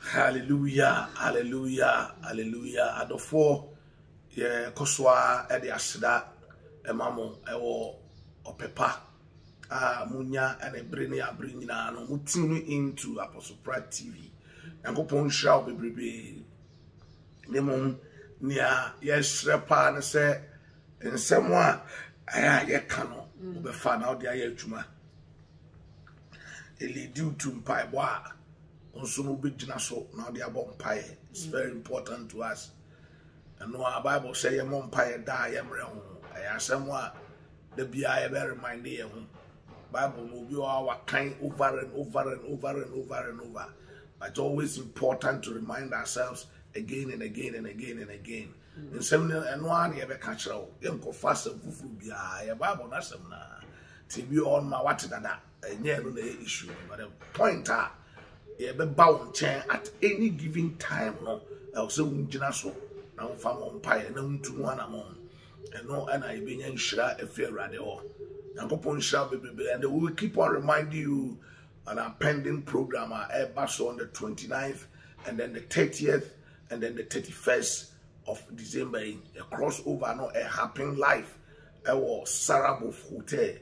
Hallelujah, hallelujah, hallelujah. Adofo ye koswa e de aseda emamo ewo opepa munya ene brene abri nyina no mutunu into Apostle Pride TV. Yankopon hira bebrebe. Nemom nia yesrepa ne se nsemo a aya ye ka no obefa na odi aye adwuma. Eli due to mpai bo a also no big so now they are bumpire. It's very important to us. And no our Bible say your mumpire die emreho. I ask someone the BI ever remind you. Bible will be our kind over and over and over and over and over. But it's always important to remind ourselves again and again and again and again. In some and one you ever catch out. You go fast and fufu BI. Bible na some na. TB on my what that. And yeah, no issue. But the point are be bound chain at any given time no also unjina so na mfa mompae na ntu wana mo eno and I be nhira efiarade ho yankopon nhira bebebe and we will keep on reminding you on our pending program Airbus on the 29th and then the 30th and then the 31st of December a crossover no a happening live ewo Sarabo Hotel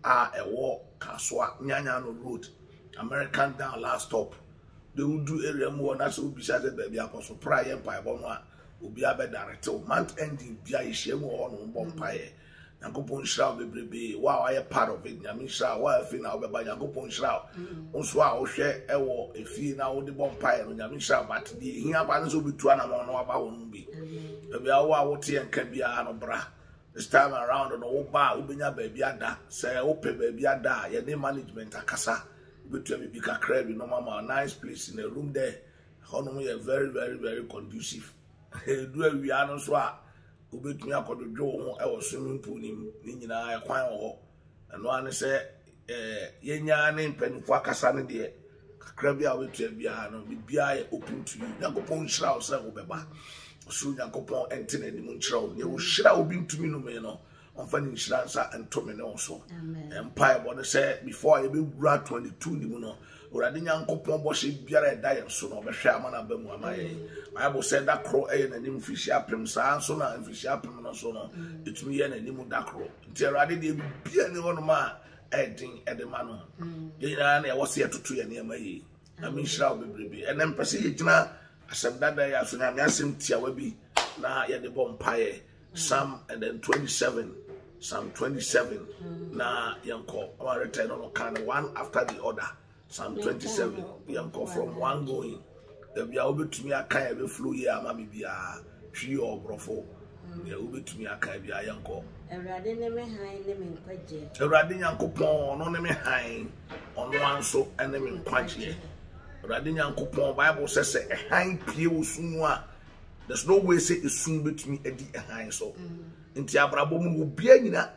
ewo Kaswa Nyanyano Road American Down last stop. They will do area more and that's will be said baby Apostle Pride Empire Bonwa will be a better director. Month ending be a shame on Bompire. Yankopon Shroud be wow, I am part of it. Yamisha, why I feel now by Yankopon Shroud. Also, I'll share a war if you now the Bompire and Yamisha, but the here balance will be 2 and 1 about be. Maybe our water and can be a bra. This time around on all bar, Ubinya baby ada, say open baby ada, your name management akasa. But to be a crab, no mama, nice place in a room there. Economy are very, very, very conducive. Do we are no swap. We bet me up on the door. I was swimming pool in a quine and one said, Yenya name pen for Cassandra dear. Crabby, I will tell Biano, be open to you. Yankopon shroud, sir, Obeba. Soon Yankopon enter the moon shroud. You will shroud being to me no man. On finding Shransa and Tommen also. Empire, what I said before I be grad 22, you know, or I didn't uncle Pomboshi Biara die soon of a shaman of Bemway. Bible said that crow and an fish up him, son, and fish up him, and so on. It's me and a new dacro. Until I didn't be any one man adding at the man. I was here to 2 near my. I mean, shall be and then proceed now. I said that day as soon as I asked him, Tiawabi, now yet the bompire. Psalm and then 27, Psalm 27. Now, Yanko, I return on kind of one after the other. Psalm 27, Yanko from one going. The Biaobi to me, I can't be flew here, Mammy be a tree or brofo. The Ubi to me, I can't be a Yanko. A radin me high name in Quaji. A radin Yanko Pon, on me high on one so and them in Quaji. Radin Yanko Pon, Bible says a high pew soon. There's no way say it's soon between a high so. Inti abrabom will be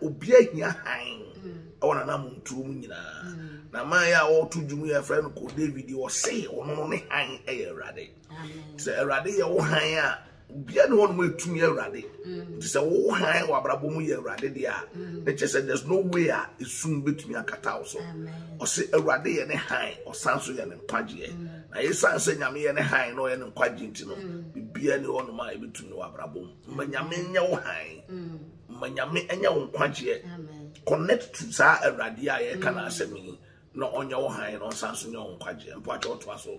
a high. I want to know to me now. Maya or to do me a friend called David or say or no high a radi. Say a radi or higher. Be one way to me a radi. It's a whole high or abrabom a radi there. They just said there's no way it's soon between a catauso. Or say a radi and a high or Sansu and Pagie. I say Yami and a high no and Quajintino. Be any one my between no abrabom. Manyamenya high. Manyame and your Quagie. Connect to Sa a radia can answer me. No on your high no Sansu no Quagie and Pacho to us.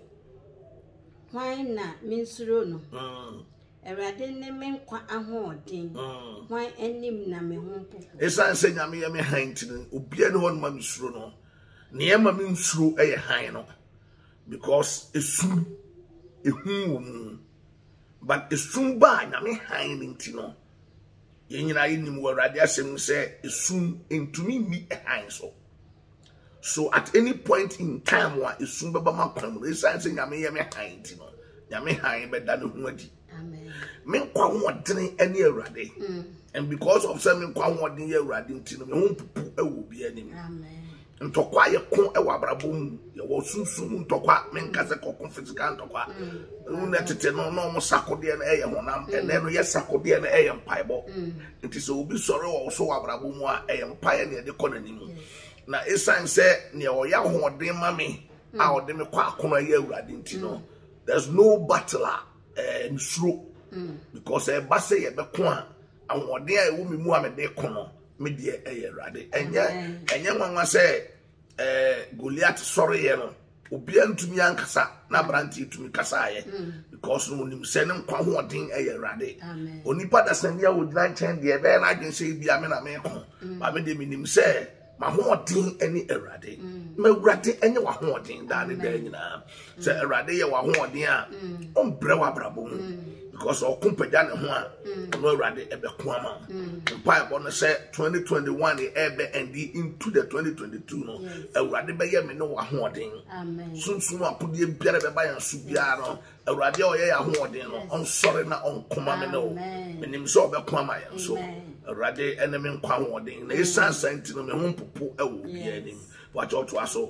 Why not means Runo? A radin name qua a hoarding. Why any name? It's answering Yami Hainton, Ubian one man's Runo. Near my means through a high no. Because it's soon a whom, but it's soon by Yami hiding Tino. Yen I in where Radiasim say it's soon into me a high so. So at any point in time, what is soon by my come, this answering Yami high Tino. Yami high better than Wadi. Men quite want any radi. And because of some quite want near Radin Tino, will be enemy. And to quiet con a wabrabum, you was soon to quack men casako confiscant to quack. No sacco dear and and then yes, sacco dear and pieball. It is will be sorrow also abrabumwa and pioneer the colony. Now, it's sign said near Yahoo, dear mammy, our demi quack on a year radin tino. there's no battler and slow because a basse ye be kwa and what there will be Muhammad de Kono, media a radi. And young one say Goliath sorry, Obian to me ankasa, na branti to me kasaye because no nim senem kwa hoden a radi. Onipa da senya would 910 the event I can say be amena me ko. Ba me de minim say my hoden any erade. Me rade any wa hoden da ne da nyina. Say erade ye wa hoden a ombrewa brabom. Because of company ho a no rade ebe ko ama. Bible no say 2021 e ebe and into the 2022 no erade be ye me no wa hoden. Amen. Sunsun apodie biara be ba yan su biara no erade o ye ya hoden no on sorry na on koma me no. Menim so be ko ama yan so. Erade enemy nkwa hoden na esan santi no me ho popo e wo bia nim. Watch out to aso.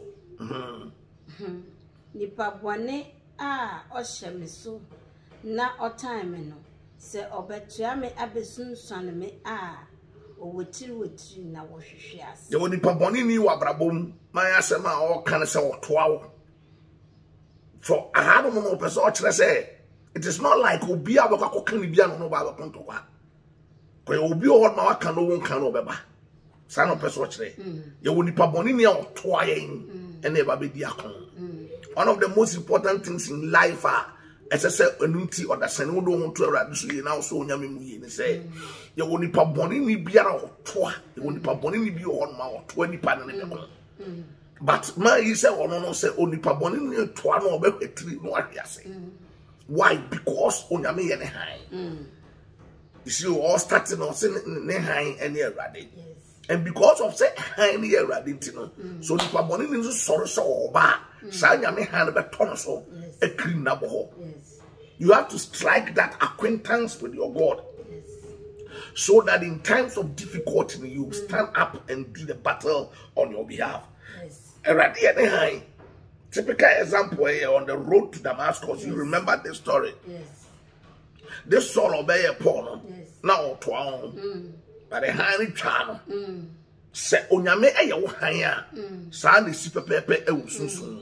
Nipa bone a o hyeme so na o time no se obetua me abesunsuan me a o wotiri na wo hwehwe ase. Ye woni paboni ni wa brabom man asema o kan se o toa wo. For I have no person o kire say it is not like obi abakọ kan ni bia no ba abakọ ntokwa. Ko obi o ma waka no won kan no beba. Sa no person o kire. Ye woni paboni ni o toa yen ene ba be di akon. One of the most important things in life as I said, unity or the same, we don't want to arrive so you now so nyame mu yi ni say you will nipa boni ni biara otoa you will nipa boni ni bi on ma otoa nipa na ne ko but man you say ono no say onipa boni ni otoa no obetiri no ahwiase why because onyame ye ne han you see all starting on say ne han ene erade and because of say han ne erade ntino so nipa boni ni so sorry so oba sa nyame han be tono so ekrim na bo. You have to strike that acquaintance with your God. So that in times of difficulty you stand up and do the battle on your behalf. Typical example here on the road to Damascus. You remember this story? This Saul obey Paul. Now but the hand channel. Say onyame eyo hanya. Sa ne si pepepe e wusunsun.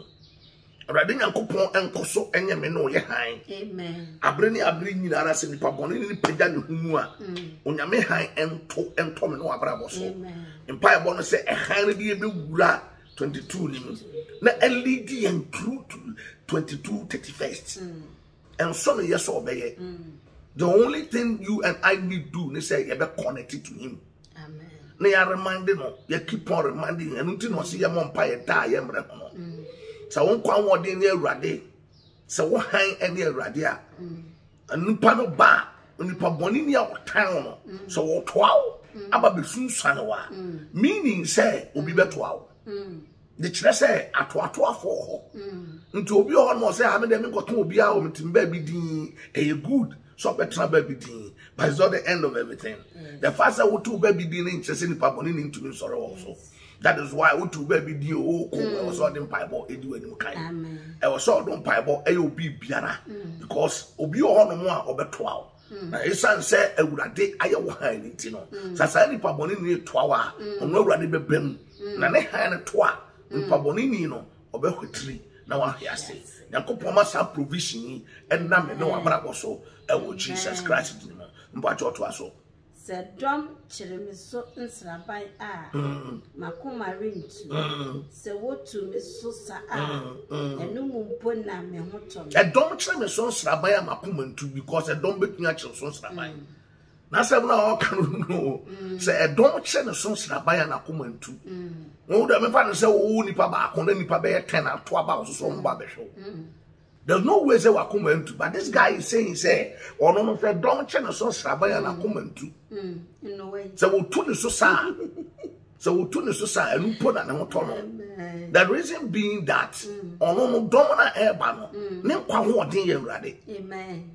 Radin Yankopon enkoso enyeme no ye han. Amen. Abreni nyina ra se nipa boni ni pagya ne humu a. Onyame han ento me no abrabo so. Amen. Empire bono se han bi e be wura 22 ni mu. Na LED and through to 22 31st. And so me yes obey. The only thing you and I need do ni say you be connected to him. Amen. Na ya reminding no, you keep on reminding and until no see your empire die yemre no. So won kwa wode ne awurade so wo han ene awurade a nipa no ba nipa boni ni a wotan no so wo toa aba be sunsuan wa meaning say obi betoa wo de kire say atoato afo ho nti obi ho no say ha me de me goto obi a o metim ba bi din e good so betra ba bi din but it's not the end of everything. The fact that we two baby din in chese nipa boni ni ntumi soro also. That is why we two baby di o ko e was all dem Bible e di wani kan. Amen. E was all dem Bible e obi biara because obi o no mo a obetoa o. Na esan say awurade aye wo han ni ti no. Sasa nipa boni ni toa wa ono awurade bebem. Na ne han ne toa nipa boni ni no obehwetiri na wa hwiase. Yankopon ma sa provision e na me no abrabo so e wo Jesus Christ ni mo. Mba cho to aso. Se dom chiremi so nsraban a makoma rentu se wotu me so sa a enu mumpo na me hotom e dom chiremi so nsraban a makoma ntu because e dom betunya chiro so nsraban na se na o kan no se e dom chiremi so nsraban na makoma ntu wo da me fa no se wo nipa ba akon nipa be 10 ato aba so mba be hwe. There's no way say wakoma ntu, but this guy is saying say ono no fe don che no so srabaya na akoma ntu. No way. So we tu ne so sa. So we tu ne so sa enu po na ne ho to no. The reason being that ono no dom na eba no ne kwa ho odin ye awurade. Amen.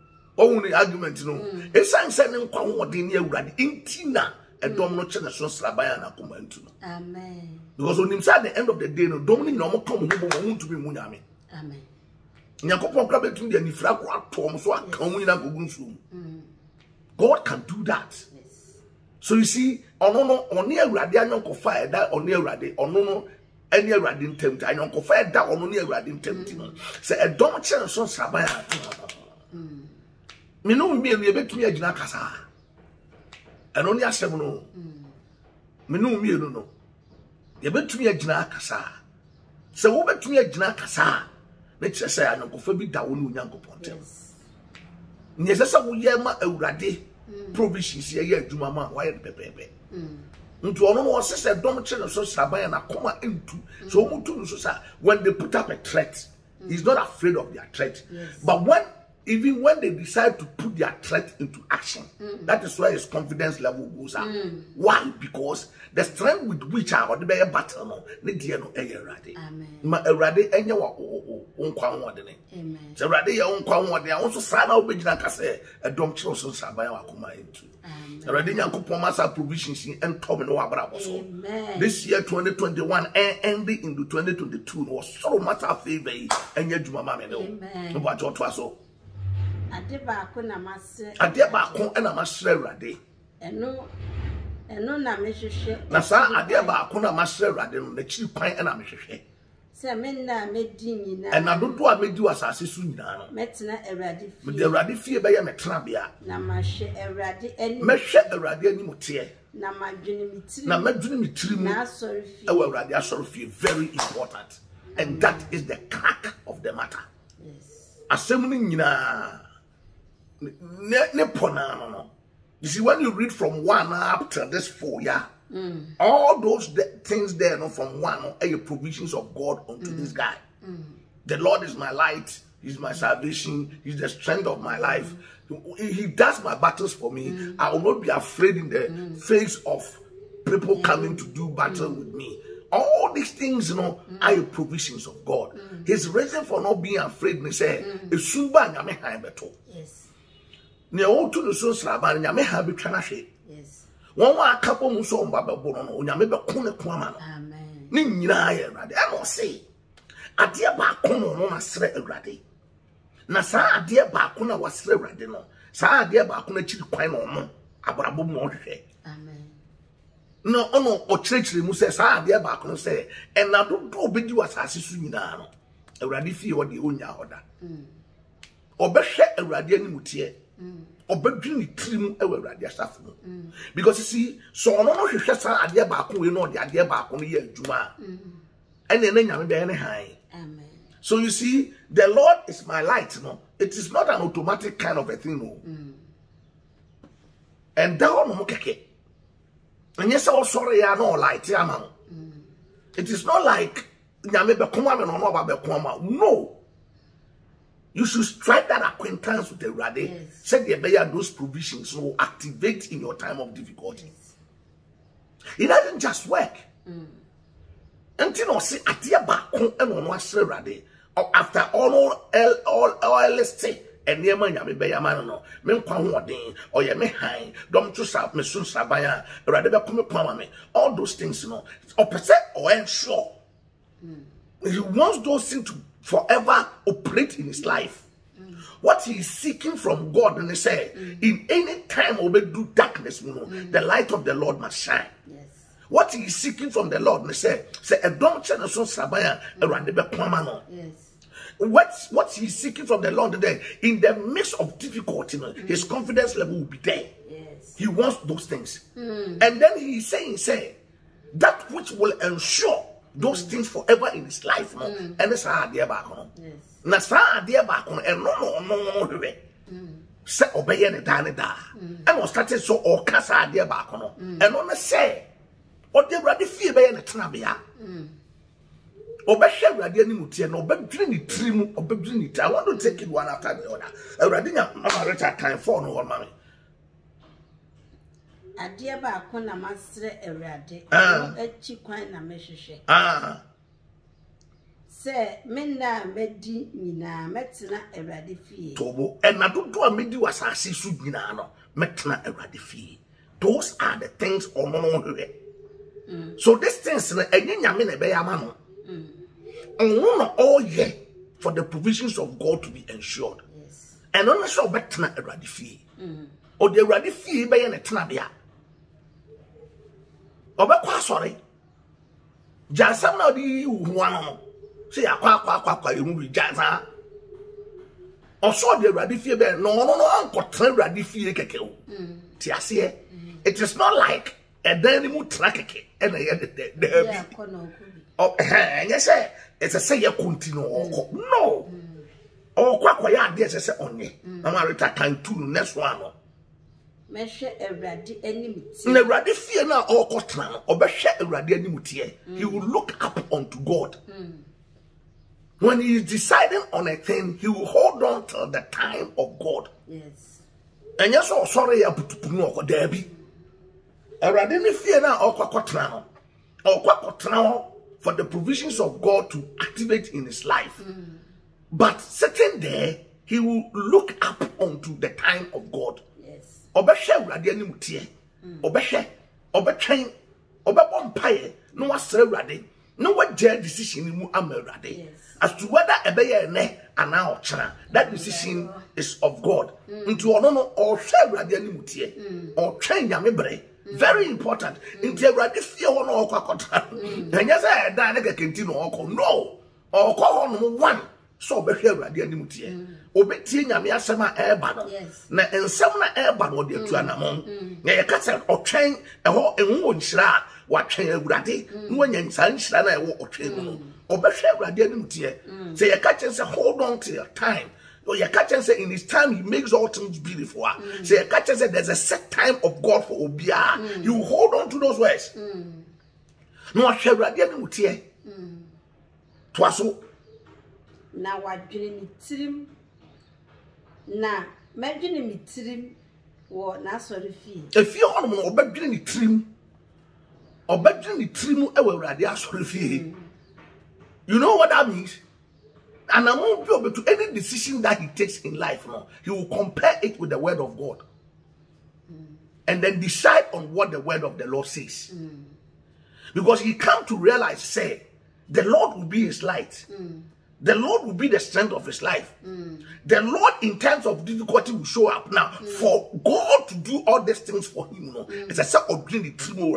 Oh the argument no. E san say ne kwa ho odin ye awurade intina e dom no che ne so srabaya na akoma ntu no. Amen. Because on him say at the end of the day no dom ni no mo to mo ho mo ntumi mu nyame. Amen. Yakopon krabe tun de nifra ko atom so aka mu nyina gogunsu. God can do that. Yes. So you see, ono no oni awurade anyon ko fa da oni awurade ono no any riding tempt. I don't confer that on only a riding tempt. Say a don't chance on Sabaya. Me know me a bit me a Jinakasa. And only a seven. Me know me no. You bet me a Jinakasa. So over to me a Jinakasa. Let's say I don't confer be down Yanko Ponte. Yes, we yama a radi provisions here, do mamma, why pepe. Into all was said, don't tell us so Sabaya and come into so much when they put up a threat. He's not afraid of their threat. But even when they decide to put their threat into action, that is why his confidence level goes up. Why? Because the strength with which I would be a battle, no, ready. Ma a ready and your own quantity. So ready your own quantity. I also sign out big like I say, a dumb children Sabaya come into. Already young Kupomasa provisions and Tomino Abrabo. This year 2021 ending into 2022 was so much a favor and yet you mamma know about your twasso. Adeba na masre. Adeba na masre rade. Eno na mehwehwe. Na sa adeba na masre rade no na chiri kwan na mehwehwe. Se me na medi nyina. Na dodo a medi wasase su nyina no. Metena Erade fie. Me de Erade fie be ye metena bia. Na mahwe Erade ani. Mehwe Erade ani mutie. Na madwene mitiri. Na madwene mitiri mu. Na asori fie. Ewa Erade asori fie very important. And that is the crack of the matter. Yes. Asem ni nyina ne pona no. You see, when you read from 1 up to this 4, yeah, all those things there, no, from 1 are your provisions of God unto this guy. The Lord is my light, He's my salvation, He's the strength of my life. He does my battles for me. I will not be afraid in the face of people coming to do battle with me. All these things, you know, are your provisions of God. His reason for not being afraid, he said, yes. Ne o to no so sraba nyame ha betwa na hwe. Yes. Won wa akapo mu so mbababo no nyame be ko ne ko ama no. Amen. Ni nyina ya Awurade. E no say ade ba ko no na sre Awurade. Na sa ade ba ko na wasre Awurade no. Sa ade ba ko na chiri kwan no abrabo mu hwe. Amen. No ono o chirechire mu say sa ade ba ko no say e na do obedi wasase su nyina no. Awurade fie wo de onya hoda. Obehwe Awurade ani mutie. Obedwini trim ewe Awurade asafo. Because you see, so no hwehwe sa ade ba ko we no de ade ba ko no ye adwuma. Ene na nyame be ne han. Amen. So you see, the Lord is my light, no. It is not an automatic kind of a thing, no. And that one mo keke. And yes, oh sorry, ya no light ya man. It is not like nyame be koma me no no ba be koma. No. You should strike that acquaintance with the Awurade. Yes. Said those provisions will activate in your time of difficulty. Yes. It doesn't just work. Until you see atia ba kon e no asre Awurade. After all LST and near man yame be yama no. Me nkwa hoden or ye me han dom to sa me sun sabaya Awurade be come kwama me. All those things, you know. Opposite or ensure. He wants those things to forever operate in his life. What he is seeking from God, and he said, in any time we do darkness, you know, the light of the Lord must shine. Yes. What he is seeking from the Lord, and he said, a don't channel so sabaya around the Bekwamano. Yes. What he is seeking from the Lord today, in the midst of difficulty, you know, his confidence level will be there. Yes. He wants those things. And then he is saying, that which will ensure those things forever in his life, no, and it's a dear back on. Yes. Na sa dear back on, and no, set obey any da. And was started so or cassa dear back on, and on the say, or dear Raddy fear by any trabia. Obey Raddy Mutia, no bedrini trim or bedrini. I want to take it one after the other. A Radina, Marita time for no money. Adia ba ko na masre Awurade echi kwan na mehwehwe se me na medi nyina metena Awurade fie tobo na dodo a medi wasase su nyina no metena Awurade fie. Those are the things ono so these things na enye nyame na be yama no ono all ye for the provisions of God to be ensured. Yes. And ono so betena Awurade fie o de Awurade fie be ye na tena bia. Obekwa sorry. Jasam na di one. Say akwa you move jasa. Also the Awurade fie be no ankotra Awurade fie keke o. Ti ase it is not like a dan mu tra keke e na ye de oh yes it's a say you continue no okwa ya ade say onye na ma reta kan tu next one no me hwe Awurade animutie na Awurade fie na okotra no obehwe Awurade animutie he will look up unto God. When he is deciding on a thing, he will hold on till the time of God. Yes. And yes, oh sorry, ya putupuno ko debi. Awurade ni fie na okwakotra no for the provisions of God to activate in his life. But sitting there, he will look up onto the time of God. Yes. Obehwe Awurade animutie. Obetwen, obebom paye, no wasere Awurade. No what decision mu am Awurade. As to whether ebeye ne ana ochra, that decision is of God. Into ono no or hwe Awurade animutie. Or twen nyame bere. Very important. Into Awurade fie ho no okwakotra. Enya say dan ne kekenti no okọ. No. Okọ ho no one. So obehwe Awurade animutie. Obetie nyame asem a eba no. Na ensem na eba no de atu anamon. Na ye ka say otwen eho enwo nhyira watwen Awurade no wanya nsanhyira na ewo otwen no. Obehwe Awurade animutie. Say you catch and say hold on to your time. Or you catch and say in his time he makes all things beautiful. Say you catch and say there's a set time of God for Obia. You hold on to those words. No ahwe Awurade animutie. Twaso na wadwene ni tirim na madwene mi tirim wo na asori fie. Efie hono no obadwene ni tirim. Obadwene ni tirim e wa Awurade asori fie. You know what that means? And I won't be able to any decision that he takes in life, no, he will compare it with the word of God. And then decide on what the word of the Lord says. Because he come to realize, say, the Lord will be his light. The Lord will be the strength of his life. The Lord, in times of difficulty, will show up. Now, for God to do all these things for him, you know, it's a sort of dream.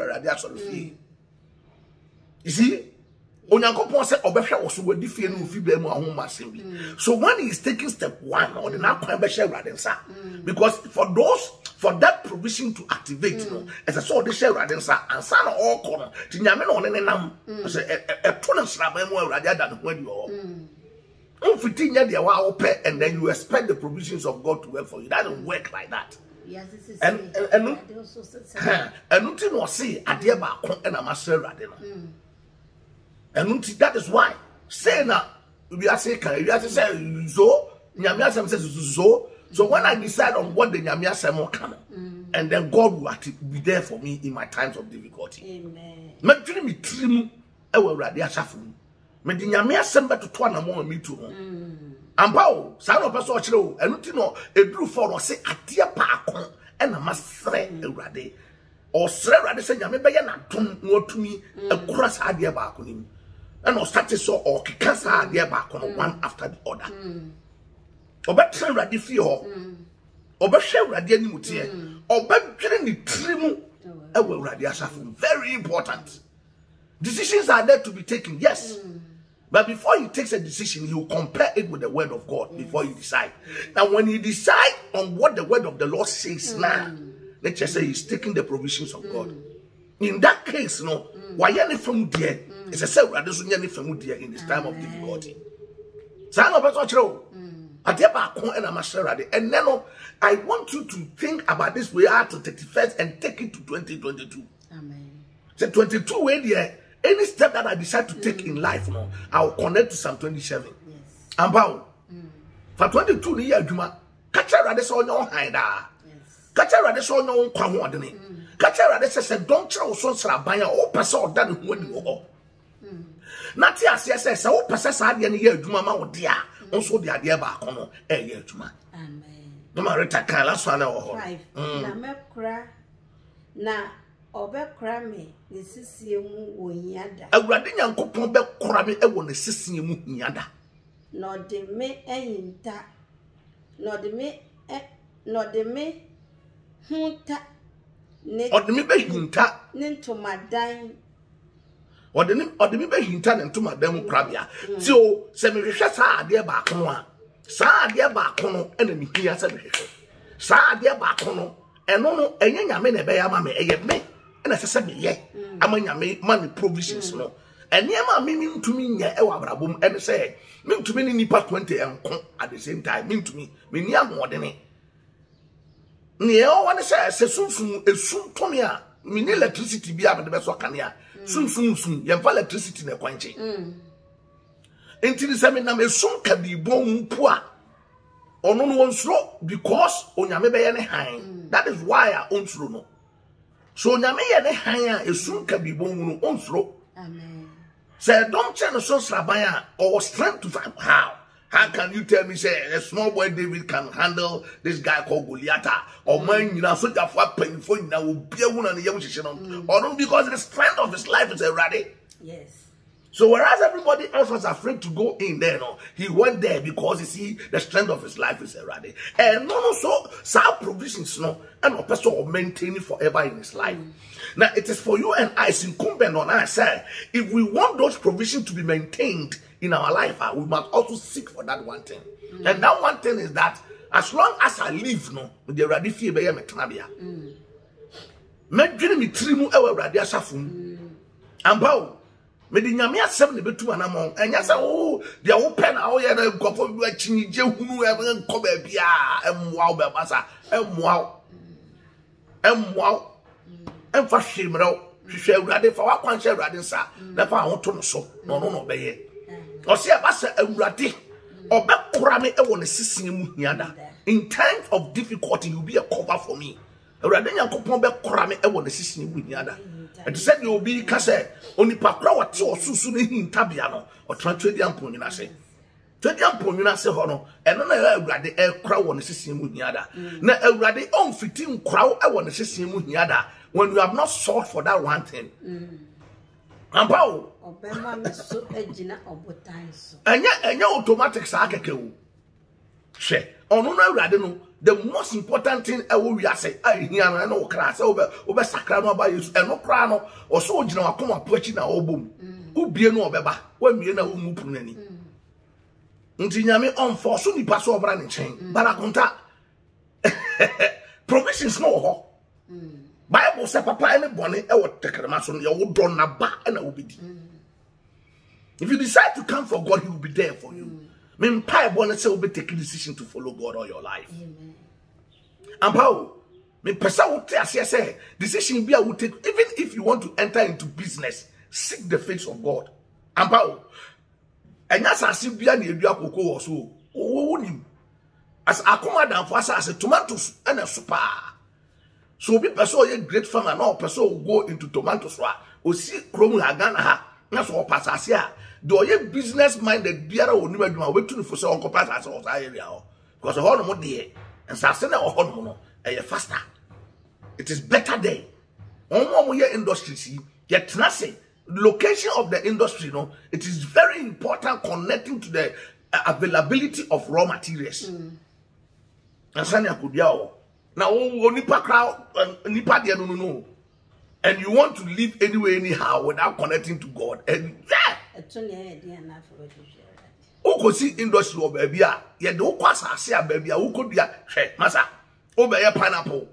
You see? Onyankopon say obehwe wo so wadi fie no fi ba mu ahomasem bi. So when he is taking step 1 or the na kwan be share Awurade nsa, because for that provision to activate, you know, as a sort of share Awurade nsa ansa na all kono ti nyame na one nenam say e to na sraba mu Awurade ada no adi o. Unfiti nya de wa ope and then you expect the provisions of God to work for you. That doesn't work like that. Yes, this is and unti no say ade ba ko na ma share Awurade no. And that is why say now we are saying say so nyame asem says so when I decide on what the nyame asem can and then God will be there for me in my times of difficulty. Amen. Madwene mi trimu e wa Awurade asafo me di nyame asem beto to na mo mi tu ho ampa o sa no person o kire o enu ti no eduru for no say ade pa akon e na masre Awurade o sre Awurade say nyame be ye na dom no atumi ekura sa ade ba akon ni. And or started so or kikasa there back on one after the other. Obetra Awurade fie ho. Obehwe Awurade animutie. Obedwene ni trimu e wa Awurade asafo. Very important. Decisions are there to be taken, yes. But before he takes a decision, he will compare it with the word of God before you decide. Now, when you decide on what the word of the Lord says now, let's just say he's taking the provisions of God. In that case, no, why any from there? It's a self rather than any from there in this time of difficulty. Son of a church, and then I want you to think about this. We are to 31st and take it to 2022. Amen. So 22 way there. Any step that I decide to take in life, no, I'll connect to Psalm 27. Yes. And bow. For 22 years, Juma, catch a radish on your hand. Catch a radish on your commodity. Catch a radish says, don't throw so by your own person that when you go. Not yes, yes, so possess idea year, Juma, or dear, also the idea back on a year, Juma. Amen. No matter can last 1 hour. Na obekra me ne sisie mu wonyada Awurade Nyankopon bekora me e wo ne sisie mu hiada no de me eyinta no de me hunta ne o de me behinta ne ntomadan or the me be hinta ne ntoma dam krabia ti o se me hwehwe sa ade ba ko no a sa ade ba ko no ena me hia se me hwehwe sa ade ba ko no eno no enye nyame na be ya ma me eye me ena se me ye ama nyame man provisions no eniema me ntumi nya e wa brabom ene se me ntumi ni nipa 20 enko at the same time me ntumi me ni ahodene ne e o wane se sunsun esum tome a me ni electricity bi a me be so kanea sunsun ye fa electricity na kwanche enti ni se me na me sum ka bi bon mpo a ono no wonsuro because onyame be ye ne han that is why a onsuro no so onyame ye ne han a esum ka bi bon no onsuro amen. Say don't change so srabaya or strength to find how can you tell me say a small boy David can handle this guy called Goliath or man you know so that for painful now will be a woman and or not because the strength of his life is already. Yes. So whereas everybody else was afraid to go in there, no, he went there because you see the strength of his life is already. And no, so some provisions, no, and a person will maintain it forever in his life. Now it is for you and I, it's incumbent on us, if we want those provisions to be maintained in our life, we must also seek for that one thing. And that one thing is that as long as I live, no, the already fear be me tanabia. Me dream me trimu e already asafum. Ambao me di nyame asem ne betu anamon enya se wo de wo pe na wo ye na nkofo bi achinije hunu e nko ba bia emwa wo be basa emwa emfa hwemro hwehwe awurade fa wakwanche awurade nsa na fa ho to no so no no be ye o se basa awurade obekora me e wo ne sisen mu hiada in times of difficulty you be a cover for me awurade nyankopon bekora me e wo ne sisen mu hiada. And said you will be case only pakra what so soon in tabiano or translate pon na say. Twedian pon na say hono and no na awurade e kra won sesem mu hiada. Na awurade on fitin kra e won sesem mu hiada when you have not sought for that one thing. Ambao obema me so agina obotan so. Enya automatic sa akeke wo. Hwe ono na awurade no the most important thing e wo wi ase ai hia no na wo kra se obe sakra no aba Yesu eno kra no o so ogina wakoma poachi na obom ubie no obeba wa mie na wo mupu nani nti nyame on for so nipa so obra ne chen barakonta provisions no ho Bible say papa any bone e wo tekrema so no wo don na ba na wo bedi. If you decide to come for God, he will be there for you. Me pay bonus say will be taking decision to follow God all your life. Amen. And how me person will say decision be I will take even if you want to enter into business, seek the face of God. And how enya sase bia na edua kokko so wo nim as akoma dan for as tomatoes and a super. So be person a great farmer now person will go into tomatoes o si krom ha Ghana ha na so pasase a do ye business minded biara oni madwuma wetu for so onko pasase o area o because ho no mo de and sase na ho no no e faster. It is better there. Omo mo ye industry si ye tenase location of the industry, no, it is very important connecting to the availability of raw materials. And now, nipa crowd, nipa dia no, and you want to live anywhere anyhow without connecting to God, and who see industry or baby, ye do kwasa se baby, who could be masa, obey pineapple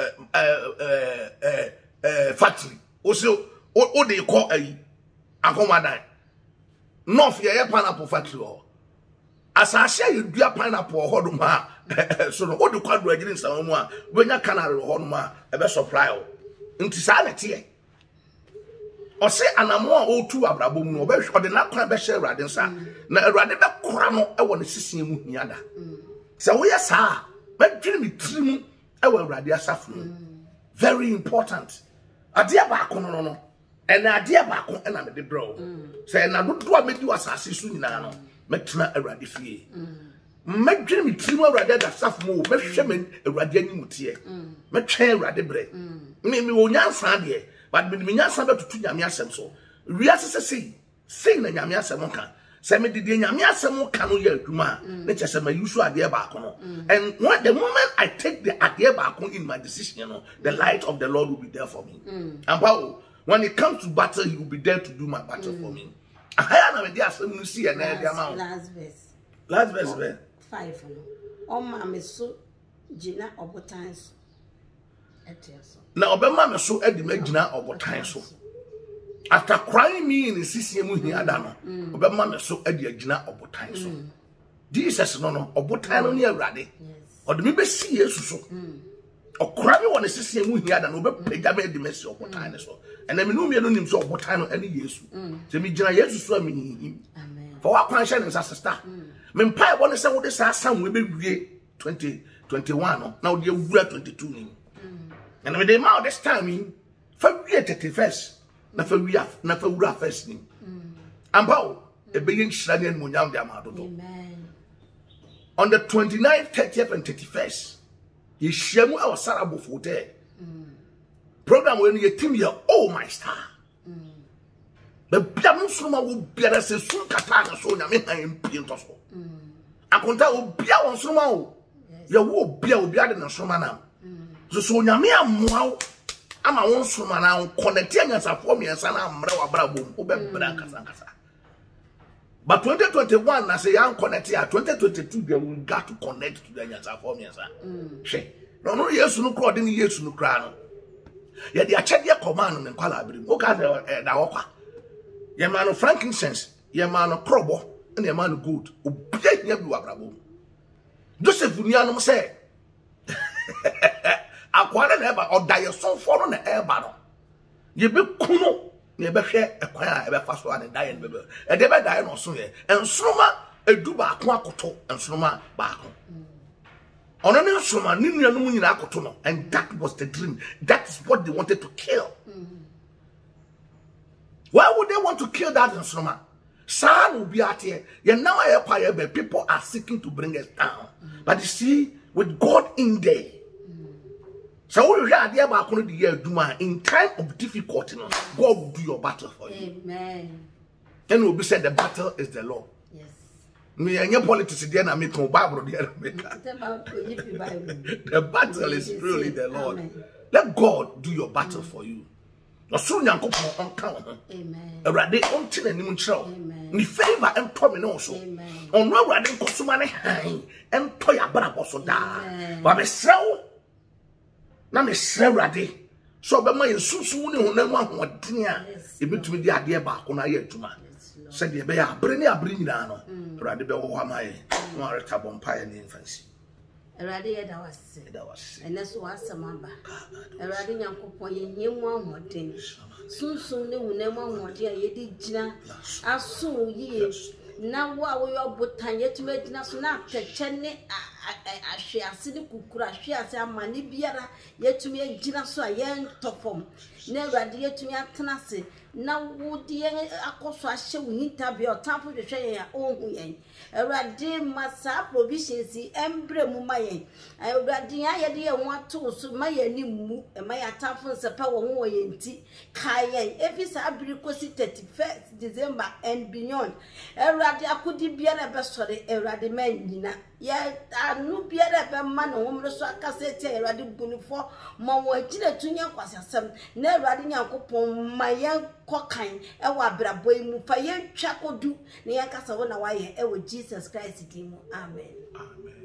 factory, also. What they call a Akomadan. North ye pineapple factory. As I say, you do a pineapple hoduma. So, what do you do against someone when you canary hoduma a best supply? Into sanity. Or say, and I'm more old to Abrabum, no besh, or the not quite best share radinsa. Now, rather than crano, I want to see him yada. So, we are, sir, but dream trim, I will radia suffering. Very important. A dear back no. And idea back on and the bro. Say, and I don't do a medu assassin soon now. Metna a radifie. Make Jimmy Timo rather than stuff more. Make shaman a radiani mutie. Make chair radibre. Maybe will yan sandy, but me yan saber to Yamiasem so. Rias say, sing the Yamiasamonka. Say me the Yamiasamo cano ye duma. Nature say my usual idea back on. And what the moment I take the idea back on in my decision, the light of the Lord will be there for me. And how? When it comes to battle, he will be there to do my battle for me. I am the assembly see and last verse. Last verse. 5 no. O ma me so gina obotan so. Etiaso. Na obema me so edi me gina obotan so. After crying me in the CCM here no. Obema me so edi gina obotan so. Jesus no obotan no ne awrade. O de me be see Yesu so. Okra me won the CCM here no be pega me edi me see obotan so. And then me no me no nim so obotan no ene Yesu. Se me gina Yesu so me him. Amen. For what kwan share nsa sister. Me mpa e won say wo de sa sam we be wie 2021 no. Now dey wura 22 ni. And when they mouth this time in February 31st, na February first ni. Ambao e be yin shirani en munyam dia madodo. Amen. On the 29th, 30th and 31st, ye shemu our Sarabo Fote. Program when you team here, oh my star. The Biamusuma will be a soon katana so na me han pinto so. Akonta will be a suma. You will be a na suma na. So nyame amwa ama won soma na connect yansa for me yansa na amra wa brabom obebra kasa. But 2021 na say yan connect ya 2022 they will got to connect to the yansa for me yansa. She no yesu no kro de ni yesu no kra no. Ye de achede command no nkwala abiri. O ka da wokwa. Ye man no frankincense, ye man no krobo, and ye man no gold. Obia nya bi wa brabom. Joseph nuanom say akwara na eba odaye sonfo no na eba no ye be kuno ye be hwe ekwan a ebe fa so an daye no be e de be daye no so ye ensroma edu ba ko akoto ensroma ba ko ono ne ensroma ni nuanum nyina akoto no, and that was the dream. That is what they wanted to kill. Why would they want to kill that ensroma? San will be out here. You now people are seeking to bring us down, but you see, with God in there. So we are there in time of difficulty, God will do your battle for you. Amen. And we'll be said the battle is the Lord. Yes. Me and your politics there na make Bible there. The battle is really the Lord. Amen. Let God do your battle for you. No so nyankopon on count. Amen. Awrade on tene nim nkyerɛw. Amen. Ni favor and me no so. Amen. On awrade nkosoma ne han ento ya brabo so da. Ba me srew na me srew awrade. So be ma yesusu ne honam ahoɔden a ebetumi di ade ba ko na ye adwuma. Said ye be ya abre ne abre nyina no. Awrade be wo ha mai. No areta bompa ne infancy. Erade ye da wase eneso wasamaba erade nyankopon ye hiemu ahoden sunsun ne hunam ahoden a ye di gina aso yi na wo awoyo botan yetuma gina so na ateche ne ahwease ne kukura ahwease amane biara yetuma gina so a ye ntofom na erade yetuma atena se na wo die akoso ahye wo hinta bia otamfo hwehwe ya ohu yen erade masa provisions embre mu mayen erade ya ye de ho ato so mayani mu emaya tamfo nsepa wo ho yenti kayen efisa abiri kosi 31st December and beyond erade akodi biara be sore erade man nyina ya anu biara be ma no homre so akasete erade bunifo ma wo agire tunya kwasasem na erade nyankopon mayen kokan ewa brabo mu fa ye twa kodu na yakasa wo na waye ewo Jesus Christ dimu. Amen. Amen.